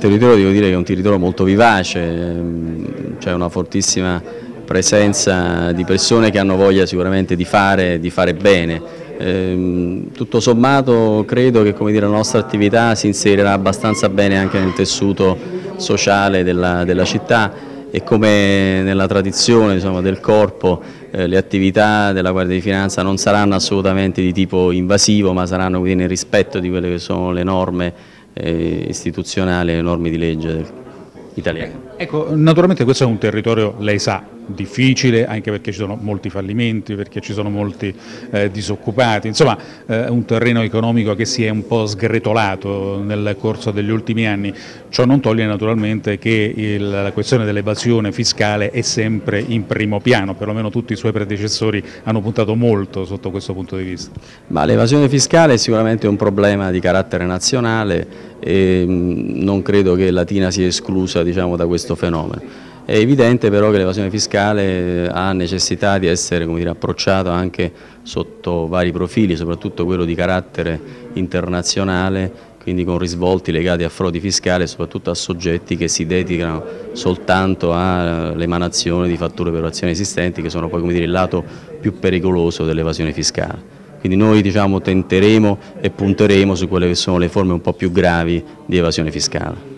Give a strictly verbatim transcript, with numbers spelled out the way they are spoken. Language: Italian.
territorio, devo dire che è un territorio molto vivace, c'è una fortissima presenza di persone che hanno voglia sicuramente di fare, di fare bene. Eh, tutto sommato credo che, come dire, la nostra attività si inserirà abbastanza bene anche nel tessuto sociale della, della città, e come nella tradizione, insomma, del corpo, eh, le attività della Guardia di Finanza non saranno assolutamente di tipo invasivo, ma saranno quindi nel rispetto di quelle che sono le norme eh, istituzionali, le norme di legge italiane. Ecco, naturalmente questo è un territorio, lei sa, difficile, anche perché ci sono molti fallimenti, perché ci sono molti eh, disoccupati, insomma eh, un terreno economico che si è un po' sgretolato nel corso degli ultimi anni. Ciò non toglie naturalmente che il, la questione dell'evasione fiscale è sempre in primo piano, perlomeno tutti i suoi predecessori hanno puntato molto sotto questo punto di vista. Ma l'evasione fiscale è sicuramente un problema di carattere nazionale e non credo che Latina sia esclusa, diciamo, da questo fenomeno. È evidente però che l'evasione fiscale ha necessità di essere, come dire, approcciata anche sotto vari profili, soprattutto quello di carattere internazionale, quindi con risvolti legati a frodi fiscali e soprattutto a soggetti che si dedicano soltanto all'emanazione di fatture per azioni esistenti, che sono poi, come dire, il lato più pericoloso dell'evasione fiscale. Quindi noi, diciamo, tenteremo e punteremo su quelle che sono le forme un po' più gravi di evasione fiscale.